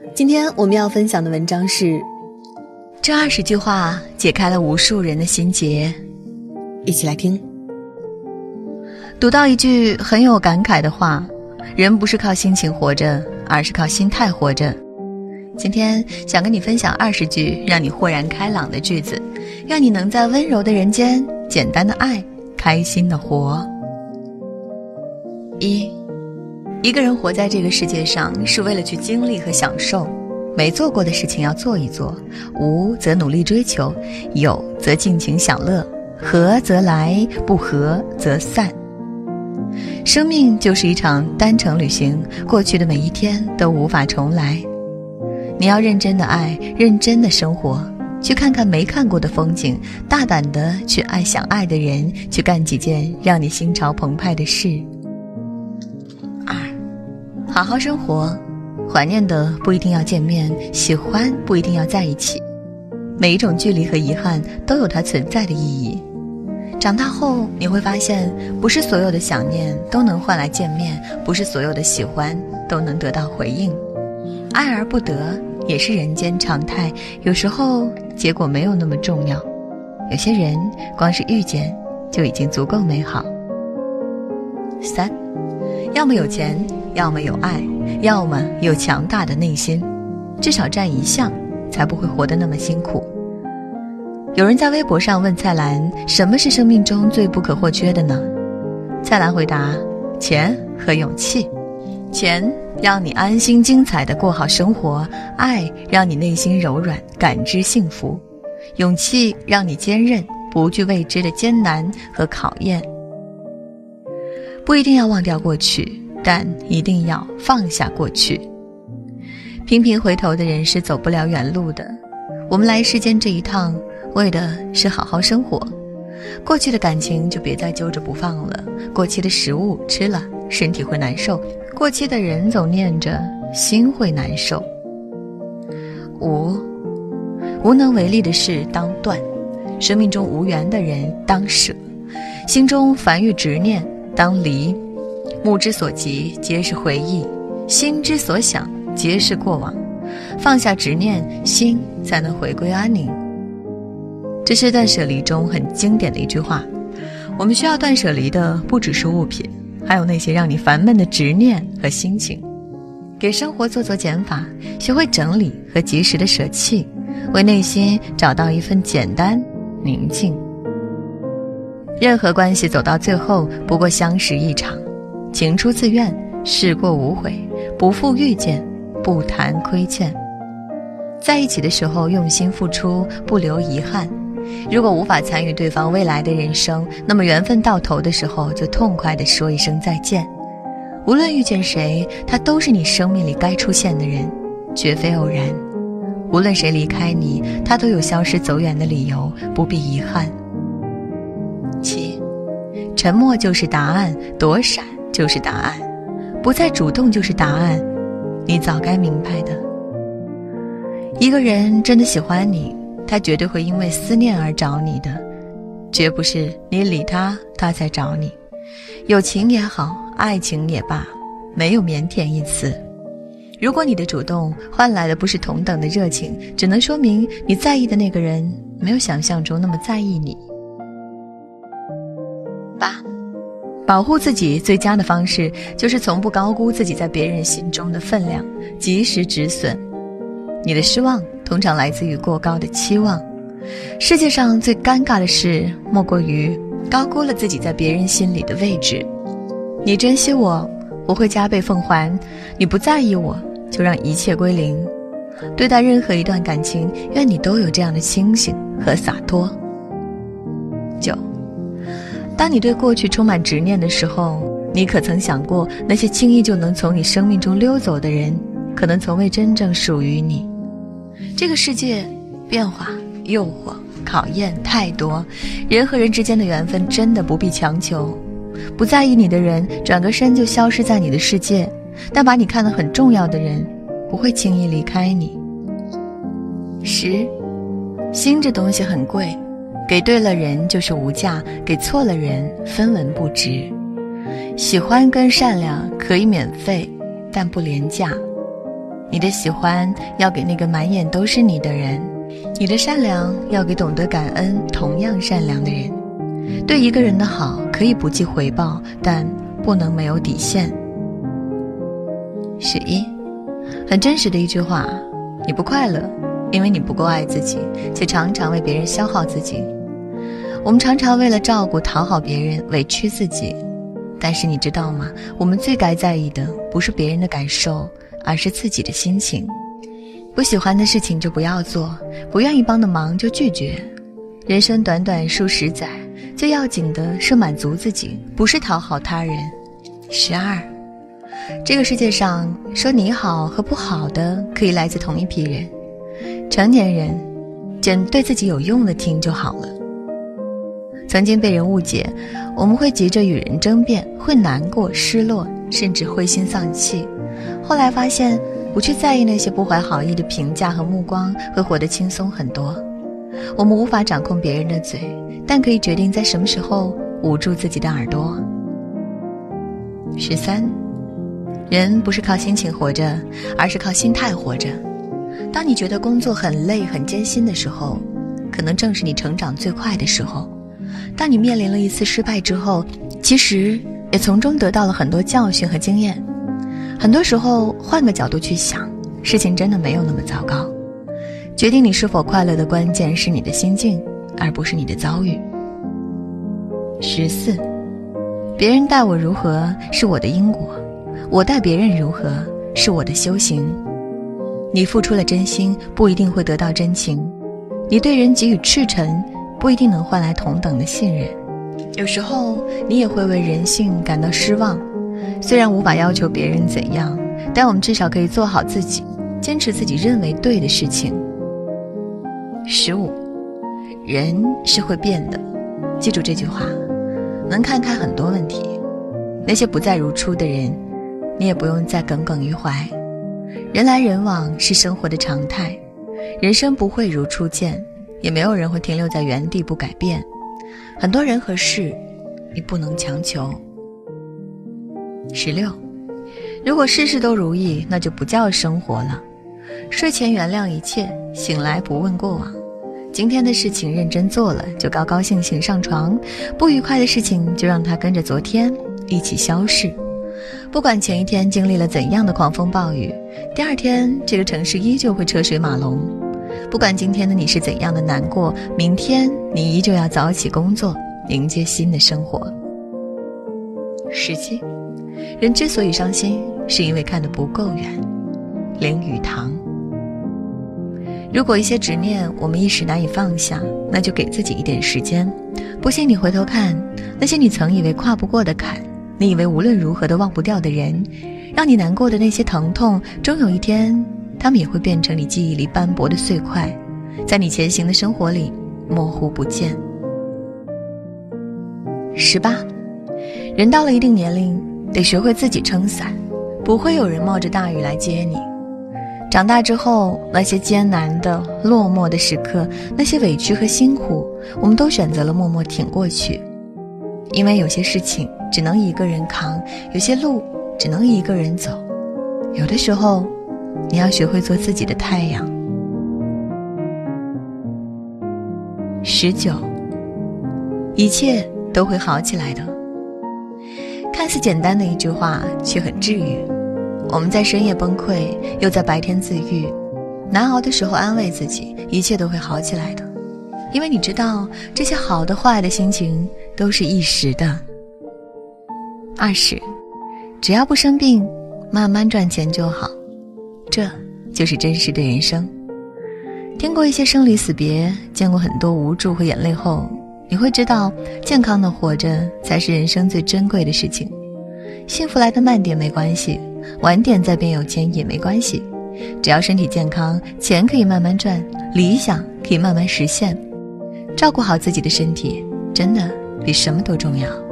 今天我们要分享的文章是这20句话解开了无数人的心结， 一起来听。 读到一句很有感慨的话，人不是靠心情活着，而是靠心态活着。今天想跟你分享20句让你豁然开朗的句子，愿你能在温柔的人间简单的爱，开心的活。一个人活在这个世界上是为了去经历和享受，没做过的事情要做一做，无则努力追求，有则尽情享乐，合则来，不合则散。生命就是一场单程旅行，过去的每一天都无法重来。你要认真的爱，认真的生活，去看看没看过的风景，大胆的去爱想爱的人，去干几件让你心潮澎湃的事。好好生活，怀念的不一定要见面，喜欢不一定要在一起，每一种距离和遗憾都有它存在的意义。长大后你会发现，不是所有的想念都能换来见面，不是所有的喜欢都能得到回应。爱而不得也是人间常态，有时候结果没有那么重要，有些人光是遇见就已经足够美好。3，要么有钱，要么有爱，要么有强大的内心，至少占一项，才不会活得那么辛苦。有人在微博上问蔡澜，什么是生命中最不可或缺的呢？蔡澜回答，钱和勇气。钱让你安心精彩地过好生活，爱让你内心柔软，感知幸福，勇气让你坚韧，不惧未知的艰难和考验。不一定要忘掉过去，但一定要放下过去。频频回头的人是走不了远路的。我们来世间这一趟，为的是好好生活。过去的感情就别再揪着不放了，过期的食物吃了身体会难受，过期的人总念着心会难受。5，无能为力的事当断，生命中无缘的人当舍，心中凡遇执念当离，目之所及皆是回忆，心之所想皆是过往，放下执念，心才能回归安宁。这是断舍离中很经典的一句话。我们需要断舍离的不只是物品，还有那些让你烦闷的执念和心情。给生活做做减法，学会整理和及时的舍弃，为内心找到一份简单宁静。任何关系走到最后不过相识一场，情出自愿，事过无悔，不负遇见，不谈亏欠。在一起的时候用心付出，不留遗憾。如果无法参与对方未来的人生，那么缘分到头的时候就痛快地说一声再见。无论遇见谁，他都是你生命里该出现的人，绝非偶然。无论谁离开你，他都有消失走远的理由，不必遗憾。7，沉默就是答案，躲闪就是答案，不再主动就是答案，你早该明白的。一个人真的喜欢你，他绝对会因为思念而找你的，绝不是你理他，他才找你。友情也好，爱情也罢，没有腼腆一词。如果你的主动换来的不是同等的热情，只能说明你在意的那个人没有想象中那么在意你。8，保护自己最佳的方式就是从不高估自己在别人心中的分量，及时止损。你的失望通常来自于过高的期望。世界上最尴尬的事莫过于高估了自己在别人心里的位置。你珍惜我，我会加倍奉还；你不在意我，就让一切归零。对待任何一段感情，愿你都有这样的清醒和洒脱。9，当你对过去充满执念的时候，你可曾想过，那些轻易就能从你生命中溜走的人，可能从未真正属于你。这个世界变化、诱惑、考验太多，人和人之间的缘分真的不必强求。不在意你的人，转个身就消失在你的世界，但把你看得很重要的人，不会轻易离开你。10，心这东西很贵，给对了人就是无价，给错了人分文不值。喜欢跟善良可以免费，但不廉价。 你的喜欢要给那个满眼都是你的人，你的善良要给懂得感恩同样善良的人。对一个人的好可以不计回报，但不能没有底线。11，很真实的一句话，你不快乐，因为你不够爱自己，且常常为别人消耗自己。我们常常为了照顾讨好别人委屈自己，但是你知道吗？我们最该在意的不是别人的感受，而是自己的心情。不喜欢的事情就不要做，不愿意帮的忙就拒绝。人生短短数十载，最要紧的是满足自己，不是讨好他人。12，这个世界上说你好和不好的可以来自同一批人。成年人捡对自己有用的听就好了。曾经被人误解，我们会急着与人争辩，会难过失落，甚至灰心丧气。后来发现不去在意那些不怀好意的评价和目光，会活得轻松很多。我们无法掌控别人的嘴，但可以决定在什么时候捂住自己的耳朵。13，人不是靠心情活着，而是靠心态活着。当你觉得工作很累很艰辛的时候，可能正是你成长最快的时候。当你面临了一次失败之后，其实也从中得到了很多教训和经验。很多时候换个角度去想，事情真的没有那么糟糕。决定你是否快乐的关键是你的心境，而不是你的遭遇。14，别人待我如何是我的因果，我待别人如何是我的修行。你付出了真心，不一定会得到真情；你对人给予赤诚，不一定能换来同等的信任。有时候你也会为人性感到失望，虽然无法要求别人怎样，但我们至少可以做好自己，坚持自己认为对的事情。15，人是会变的，记住这句话，能看开很多问题。那些不再如初的人，你也不用再耿耿于怀。人来人往是生活的常态，人生不会如初见，也没有人会停留在原地不改变。很多人和事你不能强求。16，如果事事都如意，那就不叫生活了。睡前原谅一切，醒来不问过往。今天的事情认真做了，就高高兴兴上床，不愉快的事情就让它跟着昨天一起消逝。不管前一天经历了怎样的狂风暴雨，第二天这个城市依旧会车水马龙。不管今天的你是怎样的难过，明天你依旧要早起工作，迎接新的生活。17，人之所以伤心，是因为看得不够远。林语堂。如果一些执念我们一时难以放下，那就给自己一点时间。不信你回头看，那些你曾以为跨不过的坎，你以为无论如何都忘不掉的人，让你难过的那些疼痛，终有一天他们也会变成你记忆里斑驳的碎块，在你前行的生活里模糊不见。18，人到了一定年龄，得学会自己撑伞，不会有人冒着大雨来接你。长大之后，那些艰难的落寞的时刻，那些委屈和辛苦，我们都选择了默默挺过去。因为有些事情只能一个人扛，有些路只能一个人走，有的时候你要学会做自己的太阳。19，一切都会好起来的。看似简单的一句话，却很治愈。我们在深夜崩溃，又在白天自愈，难熬的时候安慰自己，一切都会好起来的。因为你知道，这些好的坏的心情都是一时的。20，只要不生病，慢慢赚钱就好，这就是真实的人生。听过一些生离死别，见过很多无助和眼泪后，你会知道，健康的活着才是人生最珍贵的事情。幸福来得慢点没关系，晚点再变有钱也没关系，只要身体健康，钱可以慢慢赚，理想可以慢慢实现。照顾好自己的身体，真的比什么都重要。